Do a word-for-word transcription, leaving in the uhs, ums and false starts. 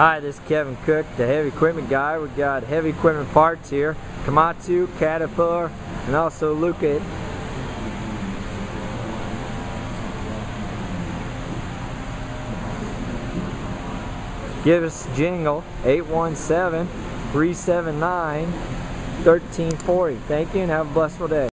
Hi, this is Kevin Cook, the heavy equipment guy. We got heavy equipment parts here: Komatsu, Caterpillar, and also Lucas. Give us a jingle, eight one seven, three seven nine, one three four zero. Thank you and have a blissful day.